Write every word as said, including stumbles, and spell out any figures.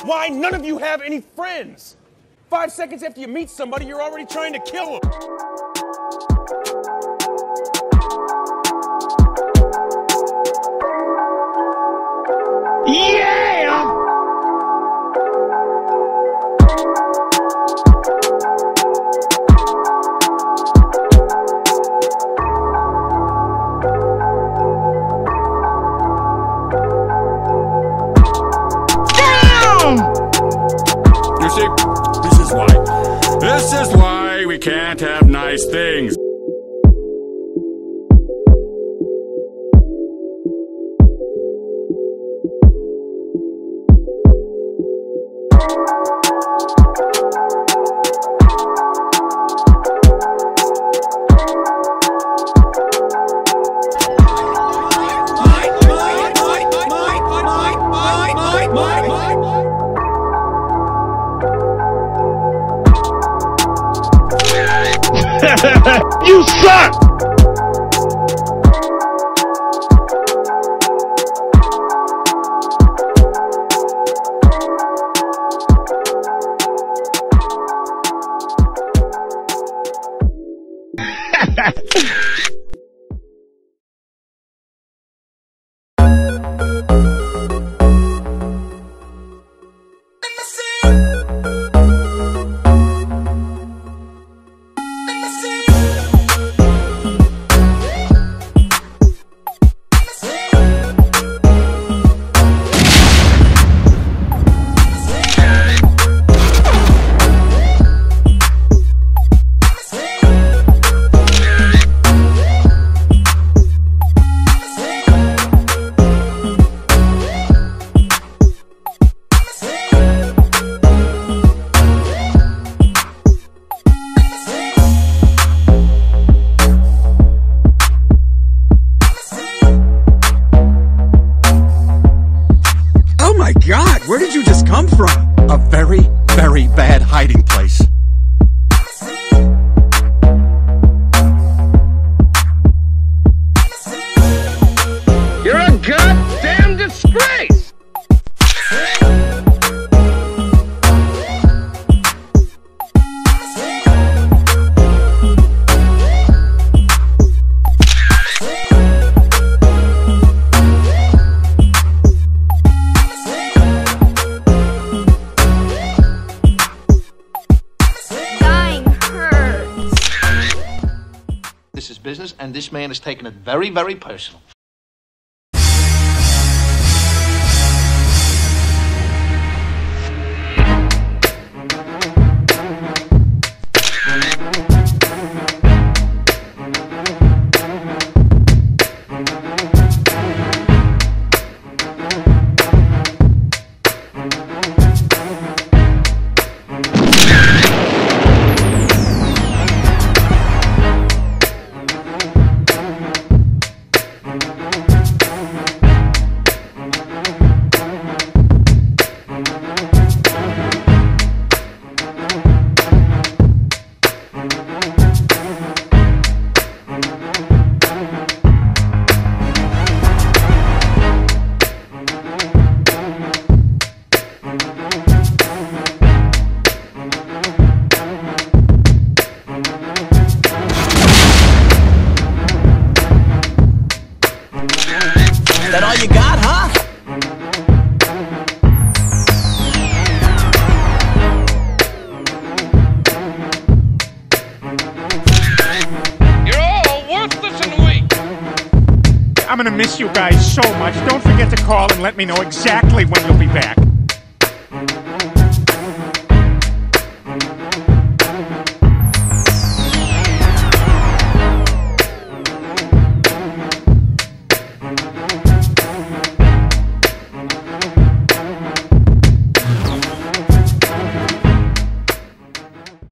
why none of you have any friends. Five seconds after you meet somebody, you're already trying to kill them. Yeah! You see, this is why. This is why we can't have nice things. You suck! My God, where did you just come from? A very, very bad hiding place. You're a goddamn disgrace! This is business, and this man has taken it very, very personal. That all you got, huh? You're all worthless and weak. I'm gonna miss you guys so much. Don't forget to call and let me know exactly when you'll be back.